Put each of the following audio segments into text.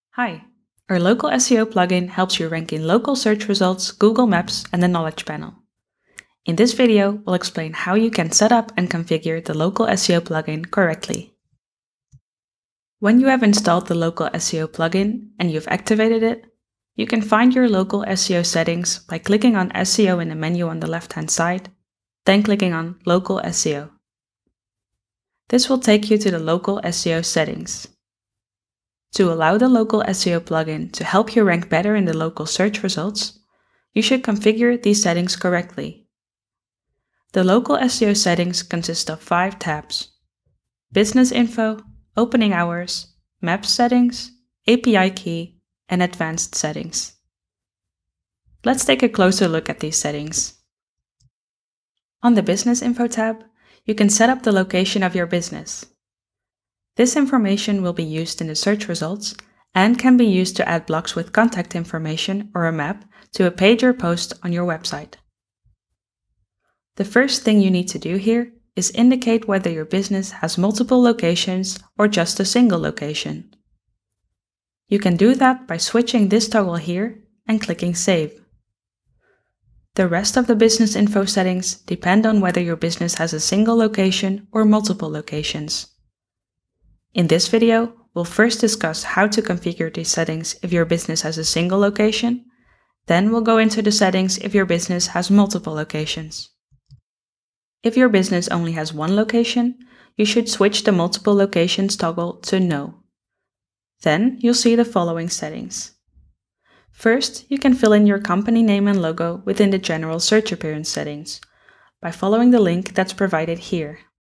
Hi! Our local SEO plugin helps you rank in local search results, Google Maps, and the Knowledge panel. In this video, we'll explain how you can set up and configure the local SEO plugin correctly. When you have installed the local SEO plugin and you've activated it, you can find your local SEO settings by clicking on SEO in the menu on the left-hand side, then clicking on Local SEO. This will take you to the local SEO settings. To allow the local SEO plugin to help you rank better in the local search results, you should configure these settings correctly. The local SEO settings consist of 5 tabs: Business Info, Opening Hours, Maps Settings, API Key, and Advanced Settings. Let's take a closer look at these settings. On the Business Info tab, you can set up the location of your business. This information will be used in the search results and can be used to add blocks with contact information or a map to a page or post on your website. The first thing you need to do here is indicate whether your business has multiple locations or just a single location. You can do that by switching this toggle here and clicking Save. The rest of the business info settings depend on whether your business has a single location or multiple locations. In this video, we'll first discuss how to configure these settings if your business has a single location, then we'll go into the settings if your business has multiple locations. If your business only has one location, you should switch the multiple locations toggle to No. Then you'll see the following settings. First, you can fill in your company name and logo within the general search appearance settings by following the link that's provided here.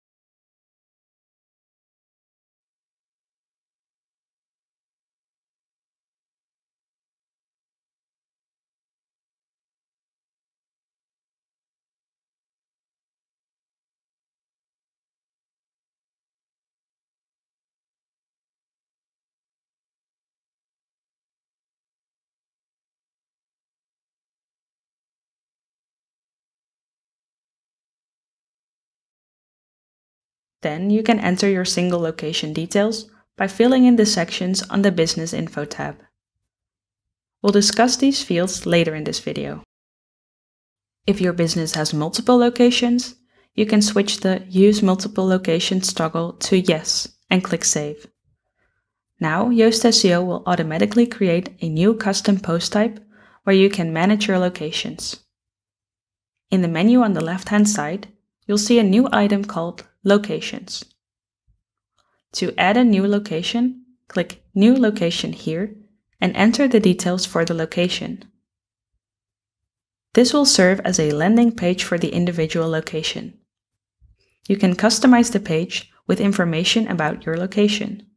Then you can enter your single location details by filling in the sections on the Business Info tab. We'll discuss these fields later in this video. If your business has multiple locations, you can switch the Use Multiple Locations toggle to Yes and click Save. Now Yoast SEO will automatically create a new custom post type where you can manage your locations. In the menu on the left-hand side, you'll see a new item called Locations. To add a new location, click New Location here and enter the details for the location. This will serve as a landing page for the individual location. You can customize the page with information about your location.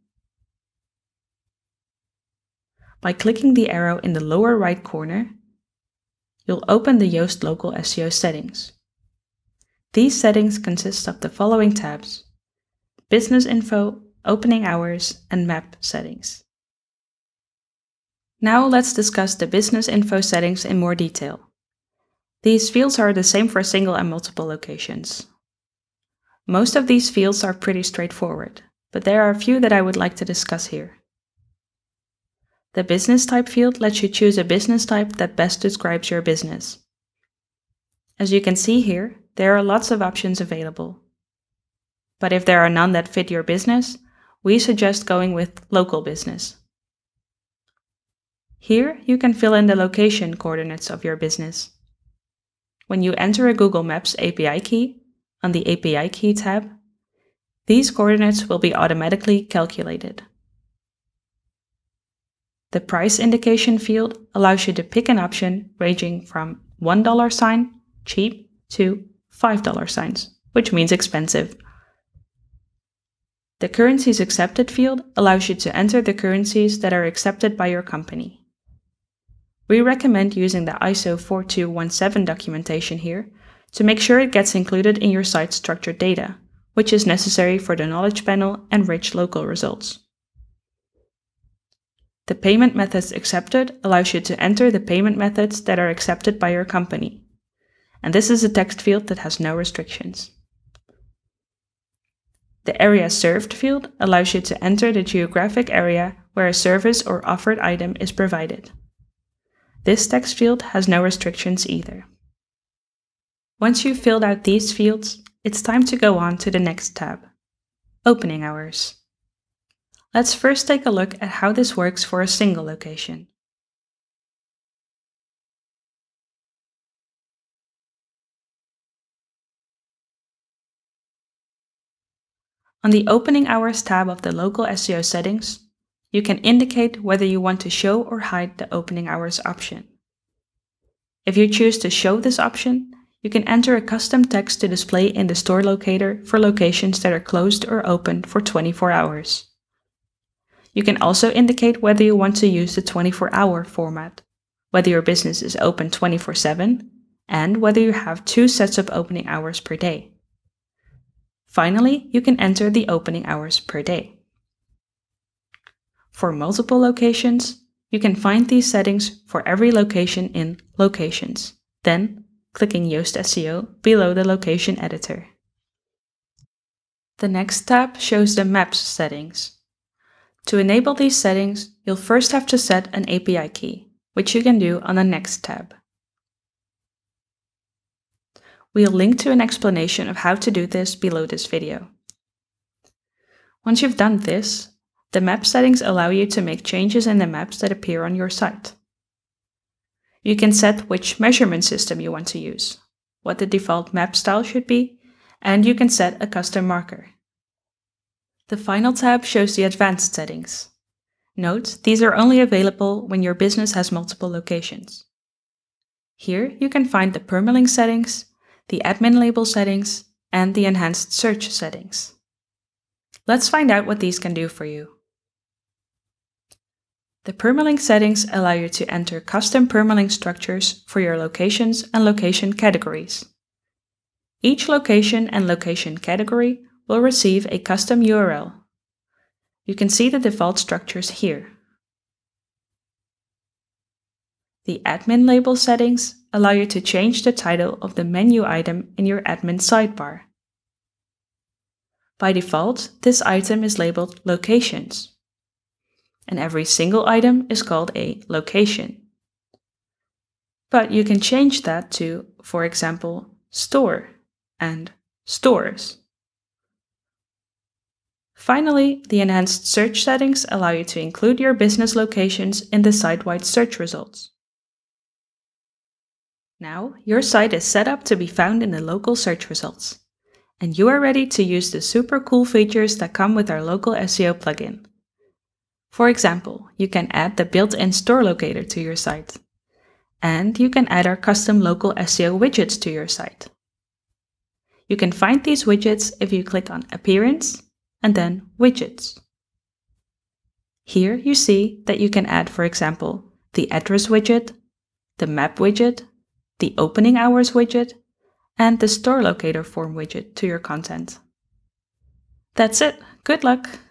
By clicking the arrow in the lower right corner, you'll open the Yoast Local SEO settings. These settings consist of the following tabs: Business Info, Opening Hours, and Map Settings. Now let's discuss the Business Info settings in more detail. These fields are the same for single and multiple locations. Most of these fields are pretty straightforward, but there are a few that I would like to discuss here. The Business Type field lets you choose a business type that best describes your business. As you can see here, there are lots of options available. But if there are none that fit your business, we suggest going with Local Business. Here you can fill in the location coordinates of your business. When you enter a Google Maps API key on the API Key tab, these coordinates will be automatically calculated. The Price Indication field allows you to pick an option ranging from $1 sign, cheap, to $5 signs, which means expensive. The Currencies Accepted field allows you to enter the currencies that are accepted by your company. We recommend using the ISO 4217 documentation here to make sure it gets included in your site's structured data, which is necessary for the Knowledge panel and rich local results. The Payment Methods Accepted allows you to enter the payment methods that are accepted by your company. And this is a text field that has no restrictions. The Area Served field allows you to enter the geographic area where a service or offered item is provided. This text field has no restrictions either. Once you've filled out these fields, it's time to go on to the next tab, Opening Hours. Let's first take a look at how this works for a single location. On the Opening Hours tab of the Local SEO settings, you can indicate whether you want to show or hide the Opening Hours option. If you choose to show this option, you can enter a custom text to display in the store locator for locations that are closed or open for 24 hours. You can also indicate whether you want to use the 24-hour format, whether your business is open 24/7, and whether you have 2 sets of opening hours per day. Finally, you can enter the opening hours per day. For multiple locations, you can find these settings for every location in Locations, then clicking Yoast SEO below the location editor. The next tab shows the Maps settings. To enable these settings, you'll first have to set an API key, which you can do on the next tab. We'll link to an explanation of how to do this below this video. Once you've done this, the map settings allow you to make changes in the maps that appear on your site. You can set which measurement system you want to use, what the default map style should be, and you can set a custom marker. The final tab shows the advanced settings. Note, these are only available when your business has multiple locations. Here you can find the permalink settings, the admin label settings, and the enhanced search settings. Let's find out what these can do for you. The permalink settings allow you to enter custom permalink structures for your locations and location categories. Each location and location category will receive a custom URL. You can see the default structures here. The admin label settings allow you to change the title of the menu item in your admin sidebar. By default, this item is labeled Locations, and every single item is called a location. But you can change that to, for example, Store and Stores. Finally, the enhanced search settings allow you to include your business locations in the site-wide search results. Now, your site is set up to be found in the local search results, and you are ready to use the super cool features that come with our local SEO plugin. For example, you can add the built-in store locator to your site, and you can add our custom local SEO widgets to your site. You can find these widgets if you click on Appearance and then Widgets. Here you see that you can add, for example, the address widget, the map widget, the opening hours widget, and the store locator form widget to your content. That's it. Good luck!